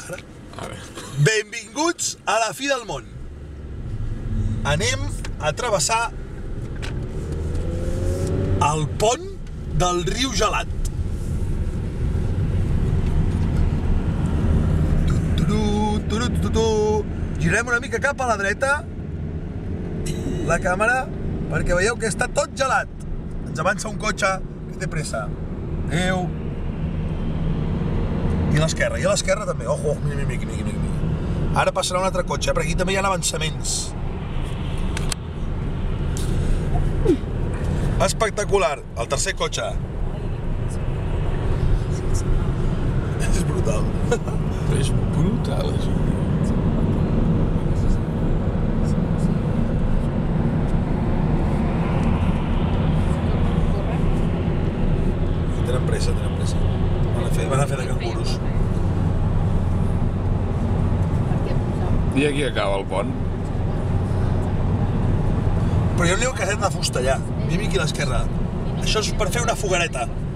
Benvinguts a la fi del món. Anem a travessar el pont del riu Gelat. Girem una mica cap a la dreta la càmera perquè veieu que està tot gelat. Ens avança un cotxe que té pressa. Adéu. I a l'esquerra també. Ojo, mira. Ara passarà un altre cotxe, però aquí també hi ha avançaments. Espectacular. El tercer cotxe. És brutal. És brutal, això. Tenen pressa. Van a fer de canguros. I aquí acaba el pont. Però jo n'hi ha un caset de fusta allà. Mira aquí a l'esquerra. Això és per fer una foguereta.